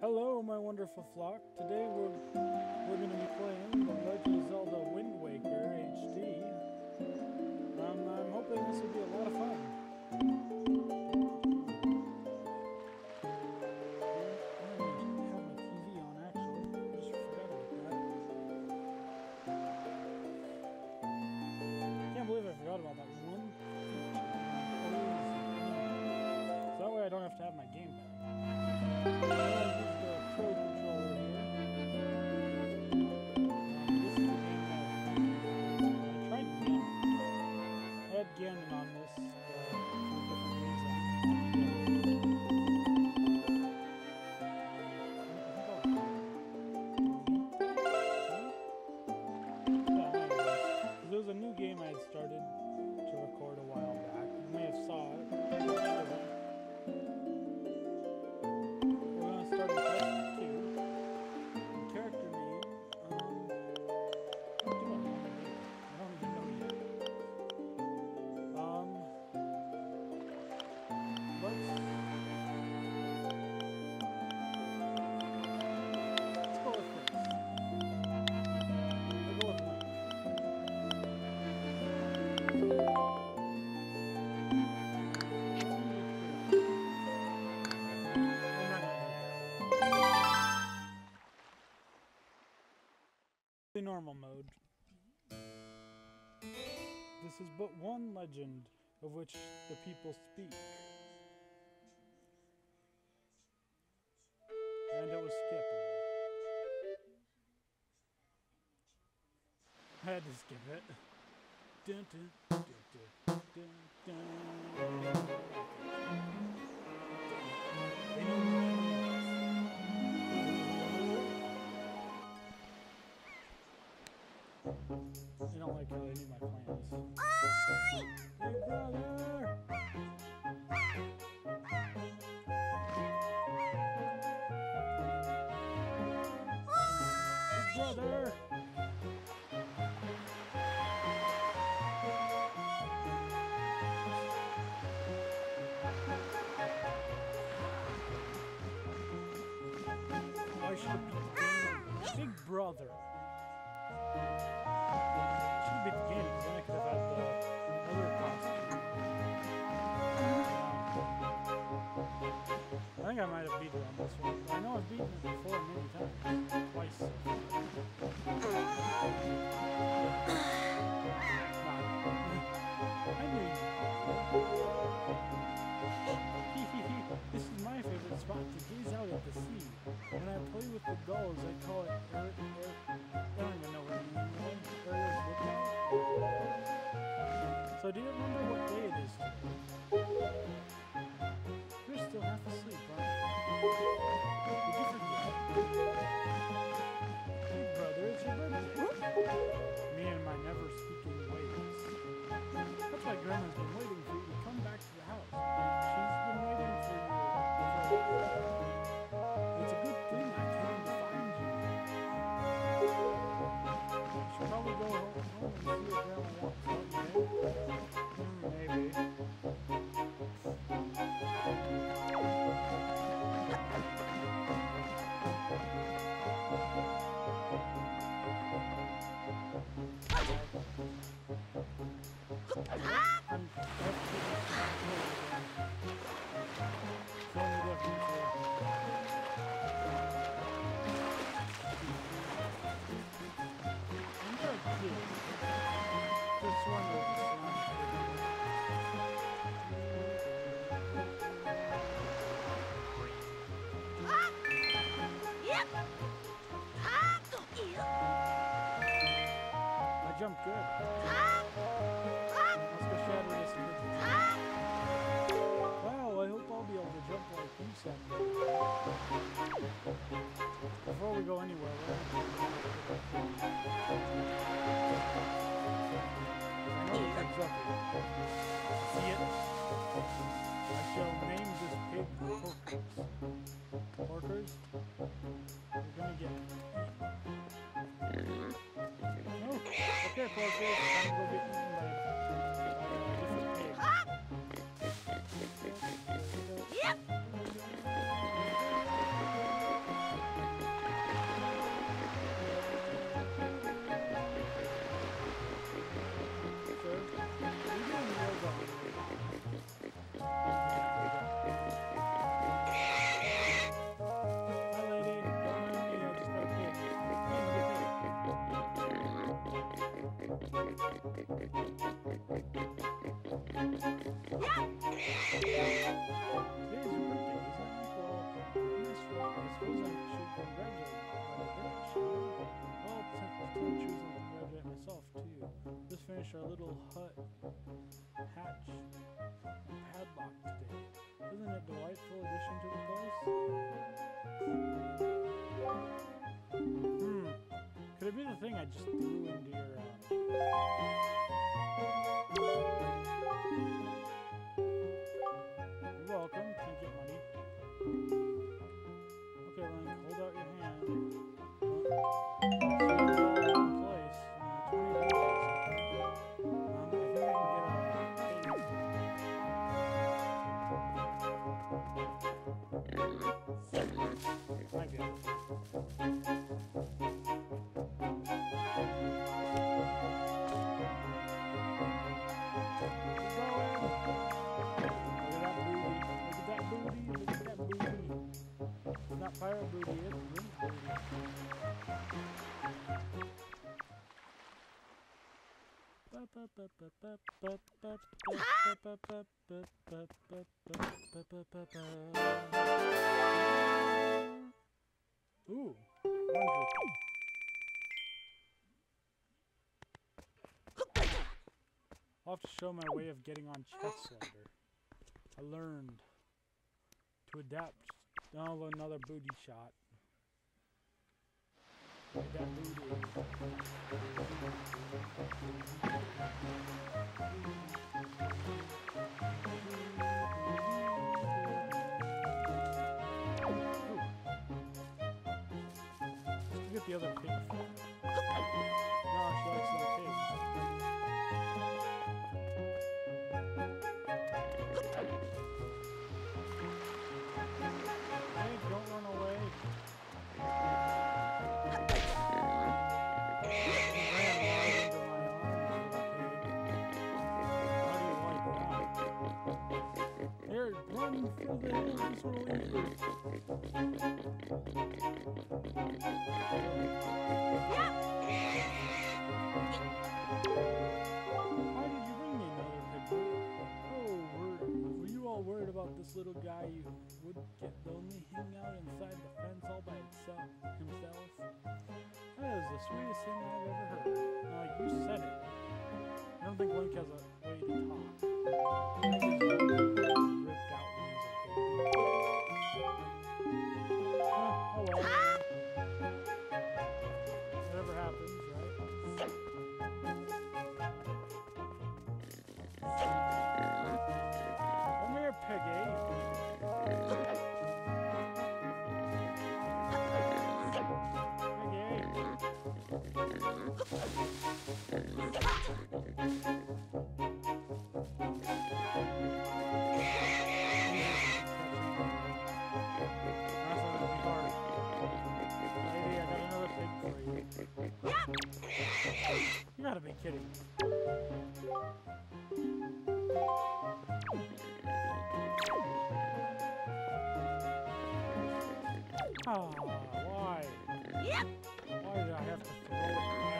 Hello, my wonderful flock. Today we're going to be playing The Legend of Zelda Wind Waker HD. I'm hoping this will be a lot of fun. I don't have my TV on actually. I just forgot about that. Can't believe I forgot about that one. So that way I don't have to have my game back. Pro controller here. This is the game that I tried Ganon. I had Ganon on this for different reasons. There was a new game I had started to record a while back. You may have saw it. We're going to start with character name, what do I want to do? I don't even know yet. Let's go with this. We'll go with Link. Normal mode. This is but one legend of which the people speak. And it was skippable. I had to skip it. Dun, dun, dun, dun, dun, dun. They know me. I don't like how they knew my plans. Hey, brother! Hey, brother! I should be Big Brother. Should be the game, because then I could have had the other costume. I think I might have beaten it on this one. I know I've beaten it before many times. Twice so far. I knew you. This is my favorite spot to gaze out at the sea. When I play with the gulls, I call it I don't even know what it means. So do you remember what day it is today? You're still half asleep, aren't you? Did you forget? Hey brother, it's your birthday. Me and my never speaking ways. That's why Grandma's been waiting for you to come back to the house. She's been waiting for you. It's a good thing I came to find you. You should probably go home and see what Grandma wants, don't you? Maybe. I jumped good. Let's go shatter this a bit. Wow, I hope I'll be able to jump like you someday. Before we go anywhere, right? I know it comes up here. See it? I shall name this pig Porkers. Porkers? You're gonna get eaten. Okay, Porkers, time to go get eaten by a different pig. Yep. pirate booty, it's mint booty. Ooh, 100. I'll have to show my way of getting on chest later. I learned to adapt. Oh, another booty shot. Get that booty. Let's get the other pig. No, she likes little pigs. Run for the hills, rolling Why did you bring me another picture? Oh, were you all worried about this little guy who would get lonely hanging out inside the fence all by himself? That is the sweetest thing I've ever heard. You said it. I don't think Link has a way to talk. I just ripped out when he was a baby. Oh well. Whatever happens, right? Come here, piggy. You gotta be kidding me. Oh, why? Yep. Why did I have to throw it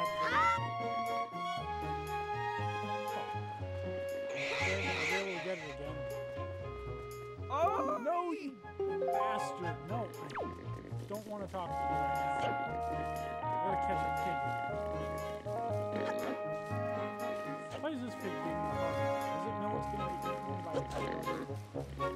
I will get it again. Oh, no, you bastard. No, I don't want to talk to you right now. I gotta catch a pig. Why is this pig being the hard? Does it know it's gonna be eaten by a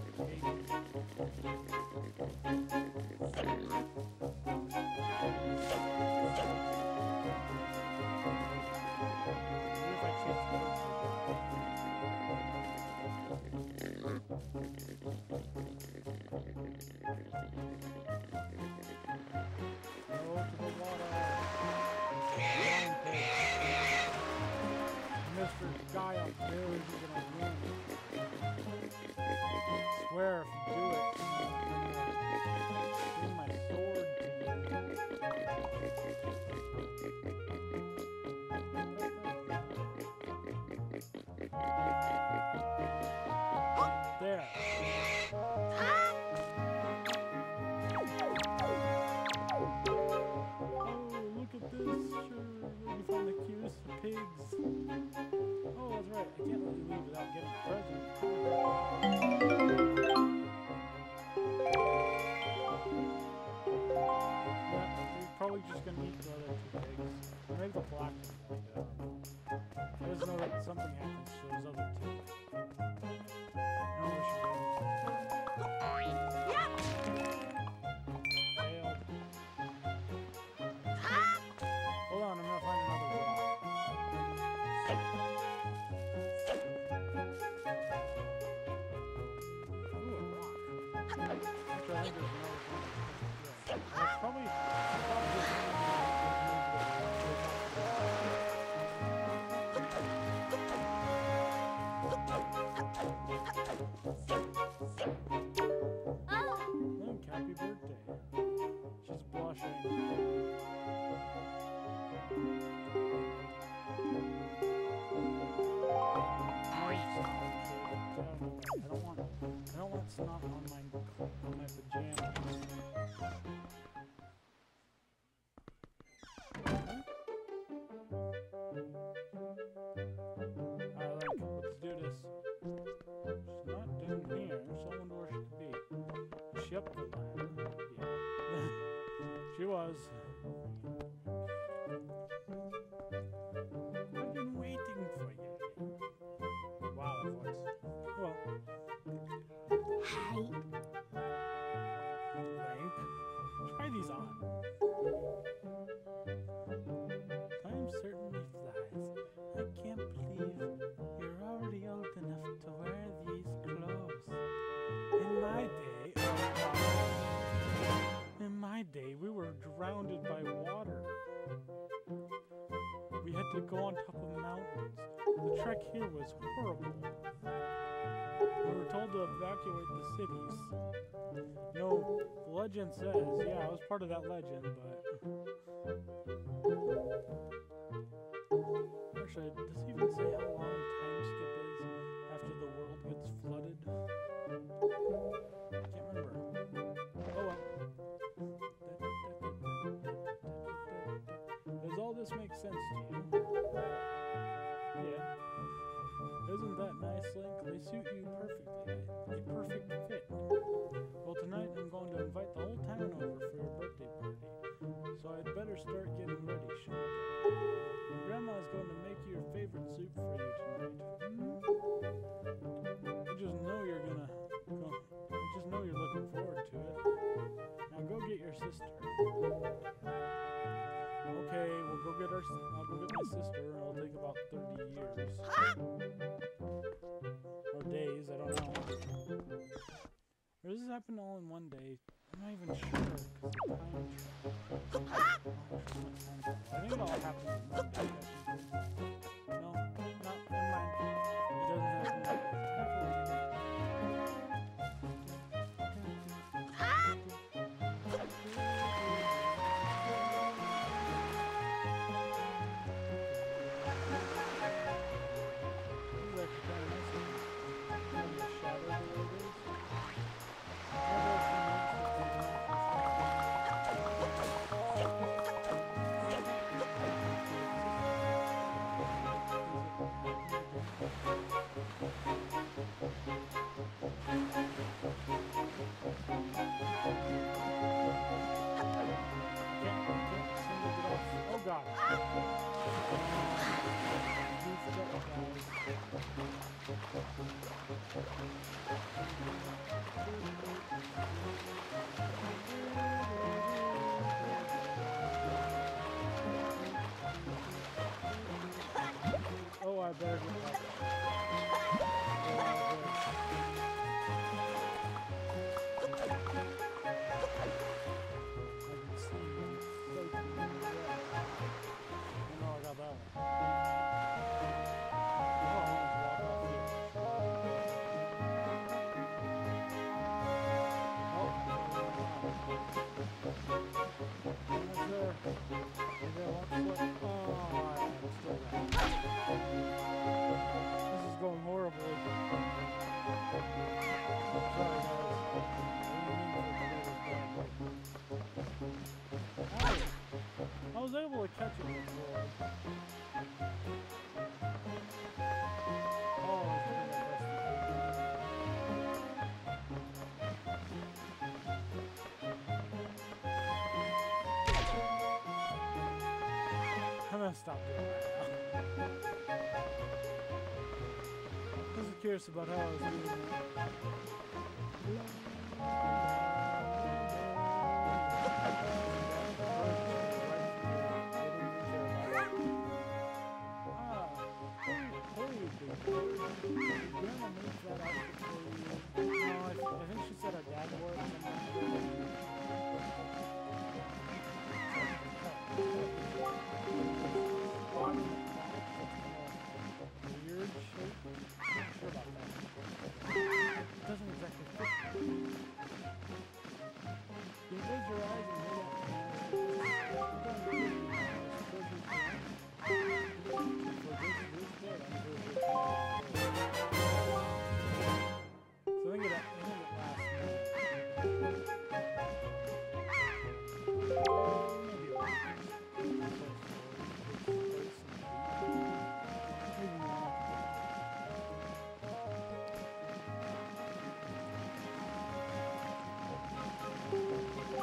Mr. Guy up there is gonna win. I swear if you do it, I'm gonna bring my sword to you. There. Oh, look at this. Sure, you found the cutest of pigs. Oh, that's right. I can't let you leave without getting a present. Yeah, he's probably just gonna eat the other two pigs. Or maybe the black one. I don't know. I just know that something happens to those other two. I don't know what she's doing. Failed. Hold on, I'm gonna find another rock. Ooh, a rock. Actually, I think there's another one. Yeah. That's probably Link, happy birthday. She's blushing. I don't want snot on my pajamas. she up the ladder? Yeah. She was. I've been waiting for you. Wow, that voice. Well. Hi. Link, try these on. Time certainly flies. I can't believe you're already old enough to wear these clothes. In my day, we were drowned by water. We had to go on top of mountains. The trek here was horrible. We were told to evacuate the cities. You know, the legend says, yeah, I was part of that legend, but... Actually, does it even say how long time skip is after the world gets flooded? I can't remember. Oh well. Does all this make sense to you? Yeah. Isn't that nice, Link? They suit you perfectly. A perfect fit. Well, tonight I'm going to invite the whole town over for your birthday party. So I'd better start getting ready, shouldn't I? Grandma is going to make your favorite soup for you tonight. I just know you're looking forward to it. Now go get your sister. Okay, we'll go get I'll go get my sister, and it'll take about 30 years. Or days, I don't know. Or does this happen all in one day? I'm not even sure, because of time travel. I think it all happens in one day. No, never mind. It doesn't happen like that. Oh, I better get back. I was able to catch it before. Oh, I'm gonna stop doing that now. I was curious about how I was doing that. Doesn't exactly fit.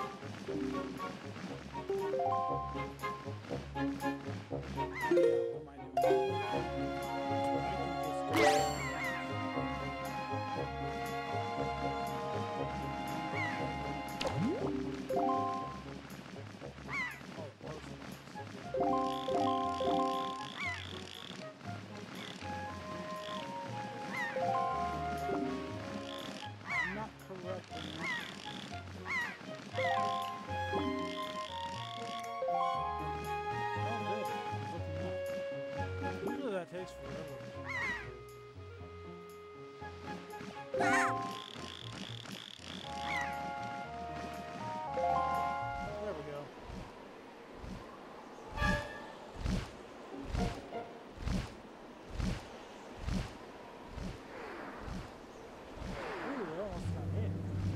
Takes forever. There we go. Ooh, they almost got hit.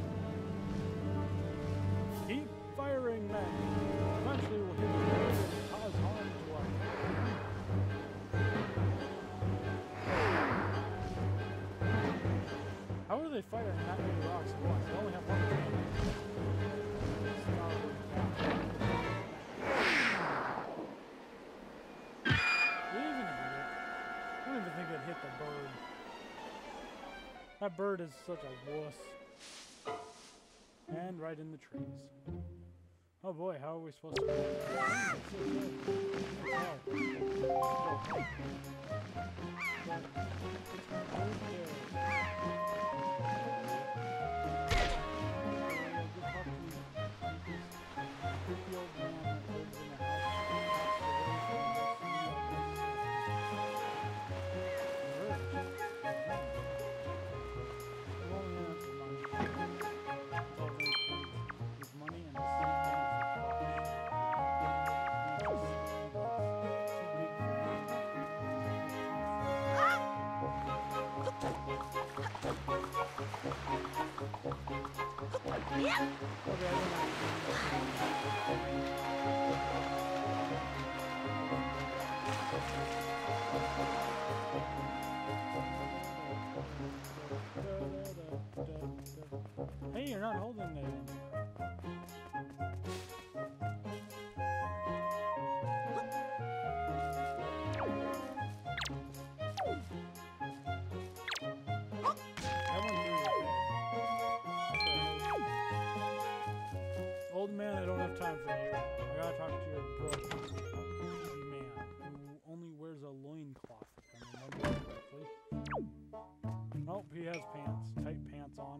Keep firing, men. Eventually we'll hit the road and cause harm to our How are they firing that many rocks at once? They only have one cannon. Even hit it. I don't even think it hit the bird. That bird is such a wuss. And right in the trees. Oh boy, how are we supposed to do Hey, you're not holding it anymore. Old man, I don't have time for you. I gotta talk to your brother, Easy Man, who only wears a loincloth, if I remember correctly. Oh, he has pants, tight pants on.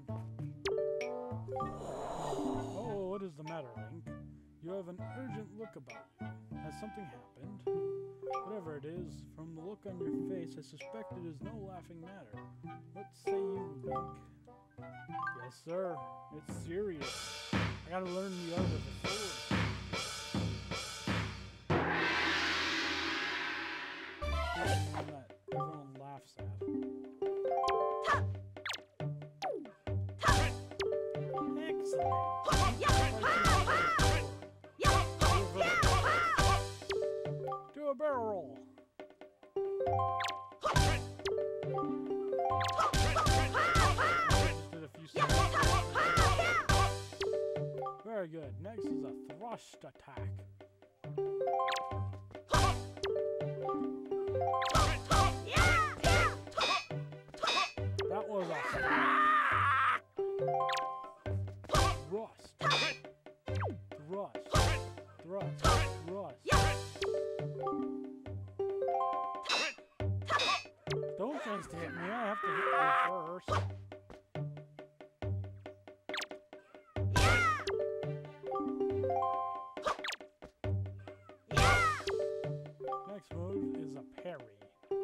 Oh, what is the matter, Link? You have an urgent look about you. Has something happened? Whatever it is, from the look on your face, I suspect it is no laughing matter. What say you, Link? Yes, sir. It's serious. I gotta learn the art of the sword. This is the one that everyone laughs at. Excellent. Do a barrel roll. Just did a few seconds. Very good. Next is a thrust attack. That was a thrust. Thrust. Thrust. Thrust. Don't just hit me. I have to hit you first. Next move is a parry.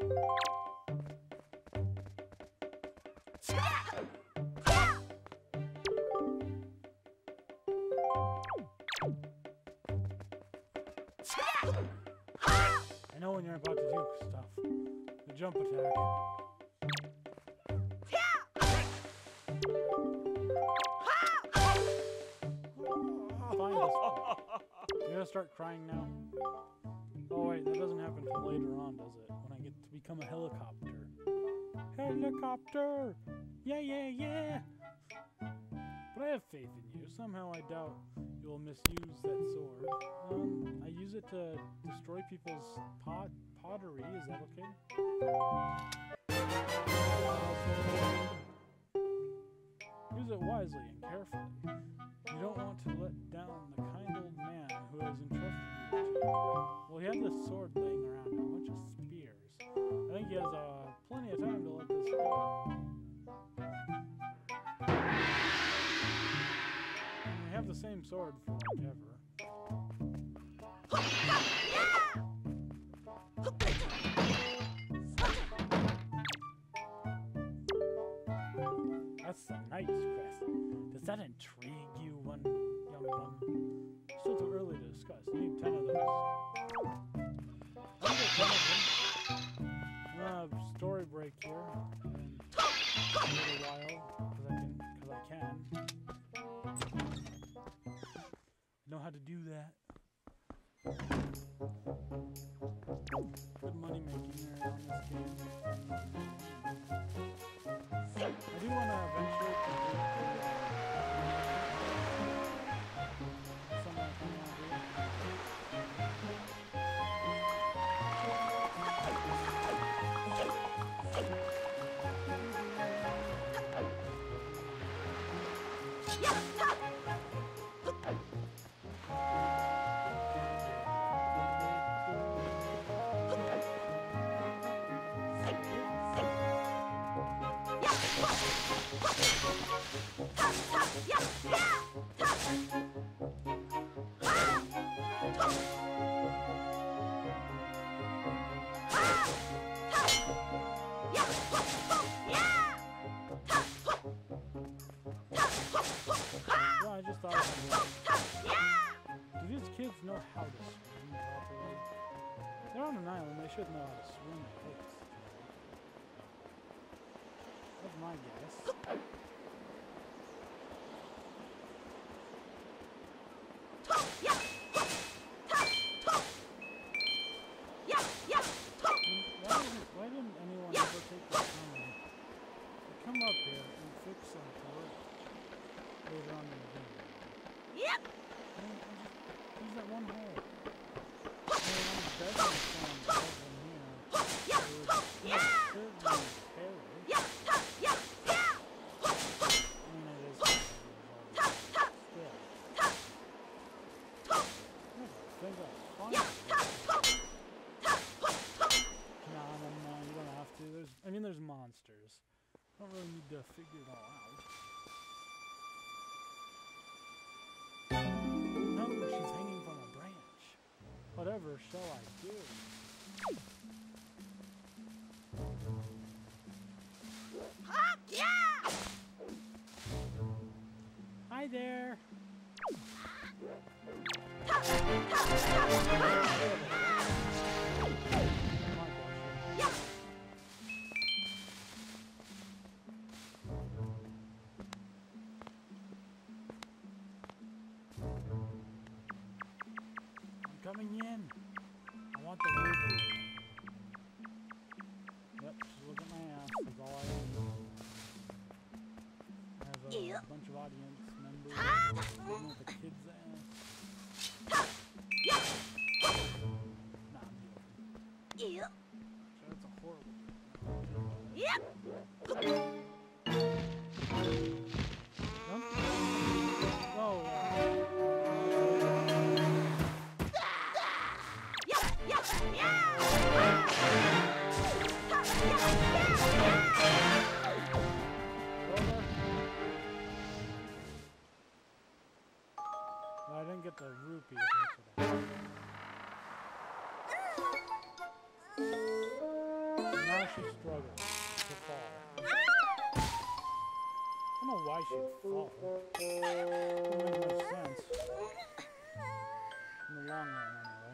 I know when you're about to do stuff. The jump attack. Find this one. You gotta start crying now? Oh wait, that doesn't happen until later on, does it? When I get to become a helicopter. Helicopter! Yeah, yeah, yeah! But I have faith in you, somehow I doubt you will misuse that sword. I use it to destroy people's pottery. Is that okay? Use it wisely and carefully. You don't want to let down the kind old man who has entrusted you to. Well, he had this sword laying around and a bunch of spears. I think he has plenty of time to let this go. And we have the same sword for like ever. That's the Knight's Crest. Does that intrigue you, young one? Still too early to discuss. You need 10 of those. I'll get 10 of them. I'm gonna have story break here and a little while because I can. I know how to do that. Good money making there on this game. I do want to eventually complete something I want to do. Well, I just thought of do these kids know how to swim properly? They're on an island, they should know how to swim at least. That's my guess. Why didn't anyone ever take the time to come up here and fix some work later on in the game? Yep. Use that one hole. I mean, I'm begging someone to help them here. It would certainly perish. I mean, it is still. Things are fun. No, you don't have to. There's monsters. I don't really need to figure it all out. No, she's hanging from a branch. Whatever shall I do? Hi there. Coming in. I want the rupee. Yep, just look at my ass. That's all I need. I have a bunch of audience members looking at the kids' ass. Nah, I'm joking. That's a horrible Oh, I didn't get the rupee. Now she struggles to fall. I don't know why she'd fall. Doesn't make much sense. In the long run, anyway.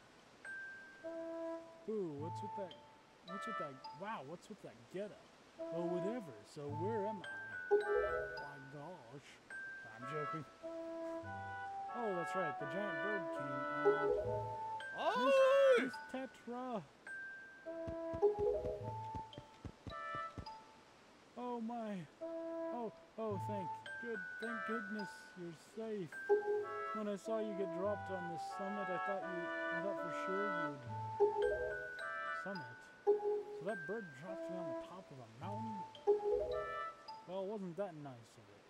Ooh, what's with that? Wow, what's with that getup? Well, whatever. So where am I? My gosh. I'm joking. Oh, that's right. The giant bird came and... Miss Tetra! Oh my. Oh, thank Good, thank goodness you're safe. When I saw you get dropped on this summit, I thought for sure you'd... Summit? So that bird dropped me on the top of a mountain? Well, wasn't that nice of it?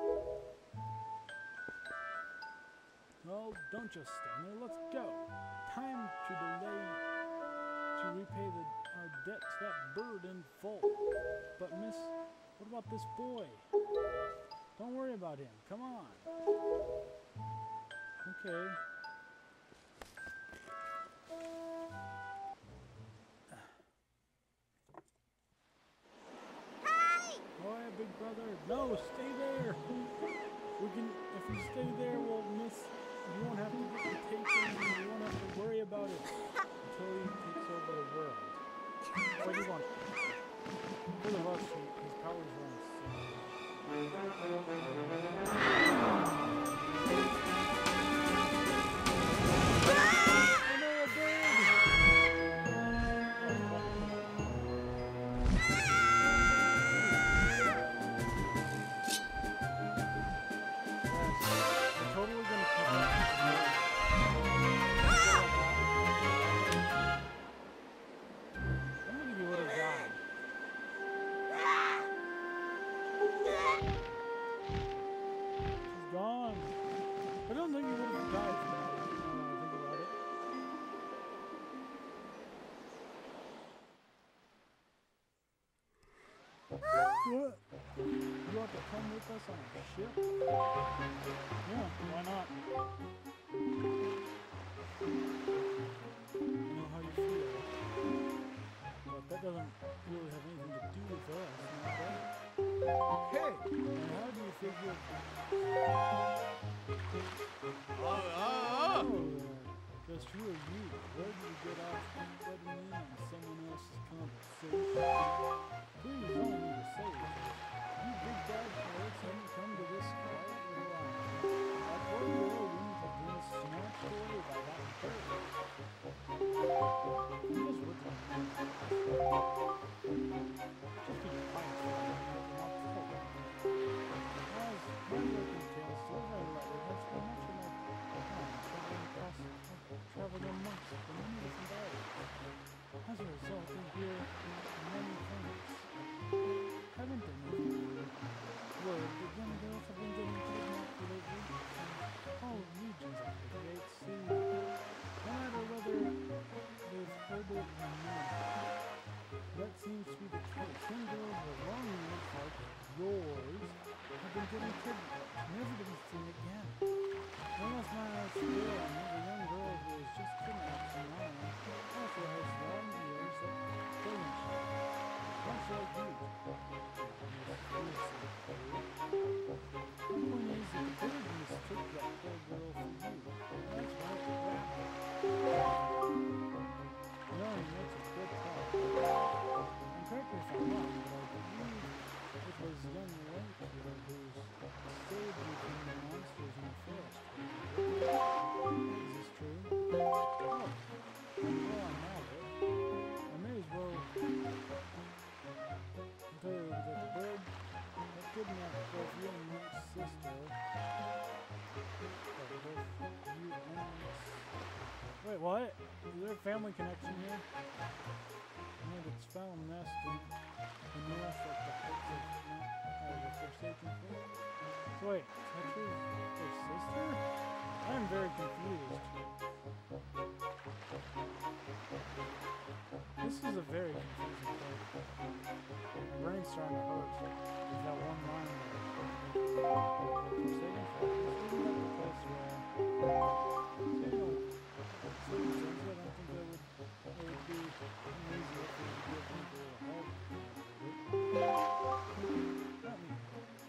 Well, don't just stand there, let's go. Time to repay our debt to that bird in full. But miss, what about this boy? Don't worry about him, come on. Okay. Oh yeah, big brother. No, stay there. We can, if you stay there, we'll miss. You won't have to get the taken. You won't have to worry about it until he takes over the world. What do you want? For the us, his powers run. What? You want to come with us on a ship? Yeah, why not? I know how you feel. But that doesn't really have anything to do with us, right? Hey! And how do you figure... Oh, just who are you? Where did you get off letting in on someone else's conversation? Please don't need to say it. You big bad pirates haven't come to this quiet little island. That poor girl wouldn't have been snatched away by that bird. I'm just working on it. Just keep quiet for a minute and I'll tell you. As my working tales still very lightly, that's how much of my time traveling amongst the many different islands. As a result, we hear many things. Haven't been word that young girls have been getting kidnapped lately from all regions of the Great Sea. No matter whether they've heard it or not, that seems to be the case. Young girls with long names like yours have been getting kidnapped, never to be seen again. Almost my still, I know the young girl who was just kidnapped from Ireland also has long ears that don't show. Much like you. The point is that the bird mistook that poor girl for you. That's right, no, that's a good thought. And correct me if I'm wrong, but I believe it was young Link here who saved you from the monsters in the forest. Is this true? Oh, well, I'm at it. I may as well tell you that the bird that kidnapped both you and Link's sister. Wait, what? Is there a family connection here? And its found nest in the north at the heights of the Forsaken Forest. So wait, is that true? Their sister? I am very confused. This is a very confusing thing. My brain's starting to hurt. There's that one line there. Forsaken Forest. Isn't that the place where... I don't think that would be easy if we could give people a help. Not me.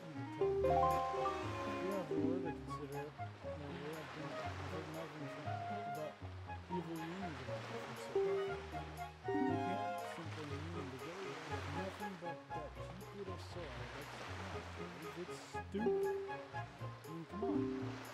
You have the word to consider. We have been heard nothing about evil meanings about it. You can't simply mean to go with nothing but that cheap little soil. That's not. It's stupid. I mean, come on.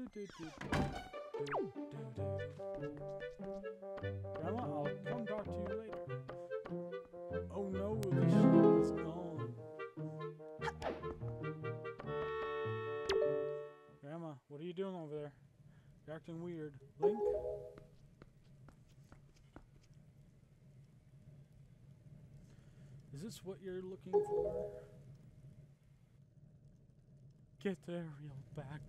Grandma, I'll come talk to you later. Oh no, the shield is gone. Grandma, what are you doing over there? You're acting weird. Link? Is this what you're looking for? Get Ariel back.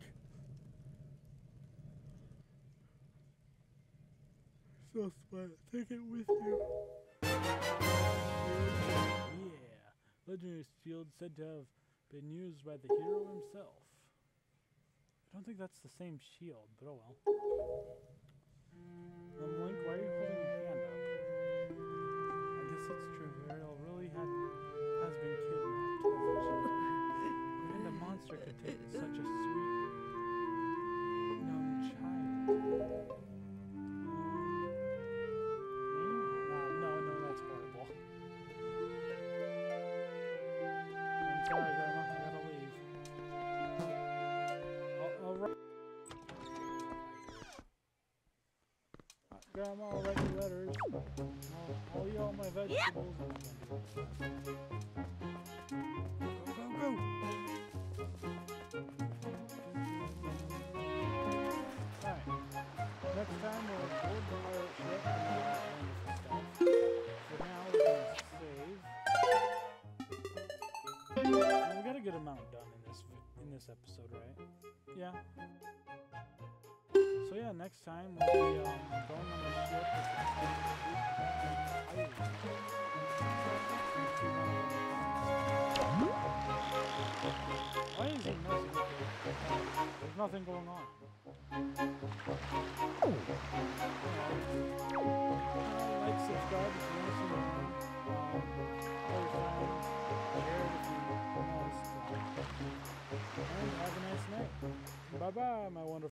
So smart. Take it with you. Yeah. Legendary shield said to have been used by the hero himself. I don't think that's the same shield, but oh well. Link, why are you holding your hand up? I guess it's true. Ariel really has been kidnapped, hasn't she? And a monster could take such a sweet young child. No, that's horrible. I'm sorry, Grandma. I gotta leave. I'll write. Grandma, I'll write you letters. I'll eat all my vegetables. Go, go, go! Alright. Next time we'll board the pirate ship and do all stuff. For now, we're going to save. Well, we got a good amount done in this episode, right? Yeah. So yeah, next time we'll be going on the ship with Why is he messing with it? There's nothing going on. Like, subscribe if you want to see more. Tell your friends, share it if you know. And have a nice night. Bye bye, my wonderful.